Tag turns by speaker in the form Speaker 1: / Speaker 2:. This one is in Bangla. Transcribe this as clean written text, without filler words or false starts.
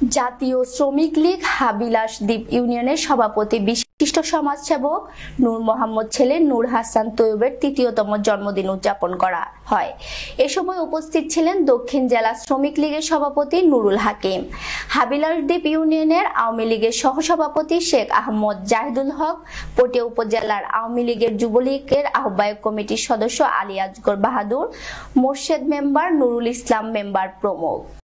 Speaker 1: জাতীয় শ্রমিক লীগ হাবিলাস দ্বীপ ইউনিয়নের সভাপতি বিশিষ্ট সমাজসেবক নূর মোহাম্মদ ছেলে নূর হাসান তৈয়বের তৃতীয়তম জন্মদিন উদযাপন করা হয়। এ সময় উপস্থিত ছিলেন দক্ষিণ জেলা শ্রমিক লীগের সভাপতি নুরুল হাকিম, হাবিলাস দ্বীপ ইউনিয়নের আওয়ামী লীগের সহসভাপতি শেখ আহমদ জাহিদুল হক, পটিয়া উপজেলার আওয়ামী লীগের যুবলীগের আহ্বায়ক কমিটির সদস্য আলী আসগর বাহাদুর, মোর্শেদ মেম্বার নুরুল ইসলাম মেম্বার প্রমুখ।